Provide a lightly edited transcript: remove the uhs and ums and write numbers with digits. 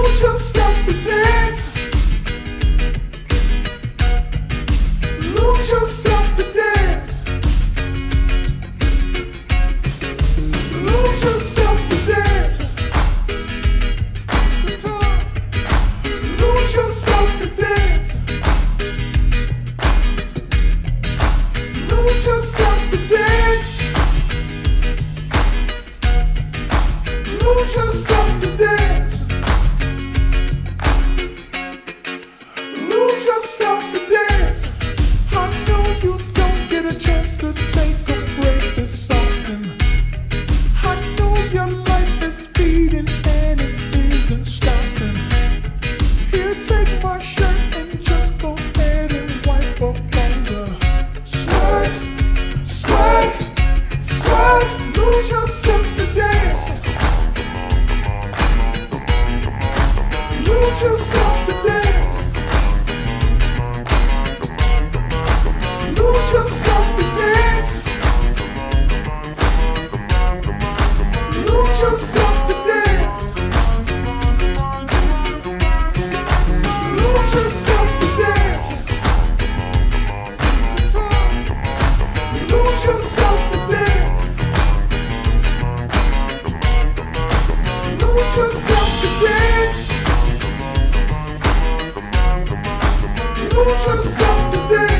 Lose yourself to dance. Lose yourself to dance. Lose yourself to dance. Guitar. Lose yourself to dance. Lose yourself to dance. Lose yourself to dance. Lose yourself to dance. I know you don't get a chance to take a break this often. I know your life is speeding and it isn't stopping. Here, take my shirt and just go ahead and wipe up all the sweat, sweat, sweat. Lose yourself to dance. Lose yourself to dance. Lose yourself to dance. Lose yourself to dance. Lose yourself to dance. Lose yourself to dance. Lose yourself to dance. Lose yourself to dance.